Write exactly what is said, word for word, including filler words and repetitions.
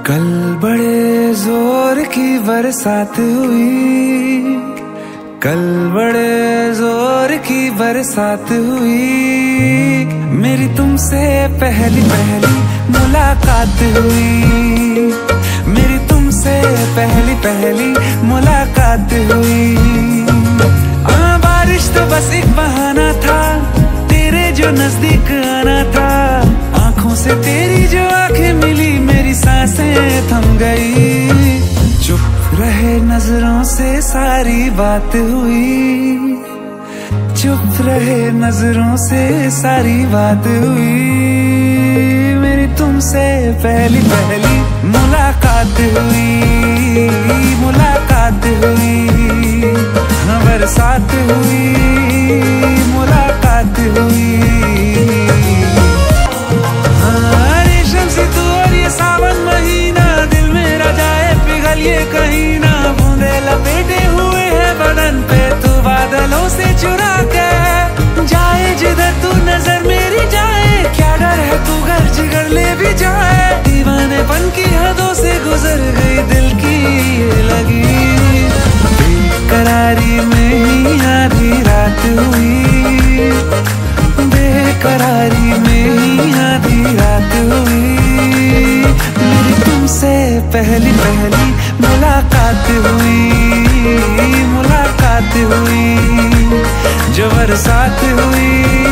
कल बड़े जोर की बरसात हुई, कल बड़े जोर की बरसात हुई। मेरी तुमसे पहली पहली मुलाकात हुई, मेरी तुमसे पहली पहली मुलाकात हुई। आ, बारिश तो बस एक बहाना था, तेरे जो नजदीक आना था। आंखों से तेरी जो आंखें मिली, मेरी सांसें थम गई। चुप रहे नजरों से सारी बात हुई, चुप रहे नजरों से सारी बात हुई। मेरी तुमसे पहली पहली मुलाकात हुई, मुलाकात हुई। हाँ, बरसात हुई, मुलाकात हुई। हाँ, रेशम सी तू और ये सावन महीना, दिल मेरा जाए पिघल ये कहीं ना। बूंदे लपेटे हुए है बदन पे, तू बादलों से चुरा के जाए जिधर तू नजर मेरी जाए। क्या डर है तू घर जिगर ले भी जाए। दीवानेपन की हदों से गुजर गई दिल की ये लगी। बेकरारी में ही आधी रात हुई, बेकरारी में ही आधी रात हुई। मेरी तुमसे पहली पहली मुलाकात हुई, मुलाकात हुई। जो बरसात हुई,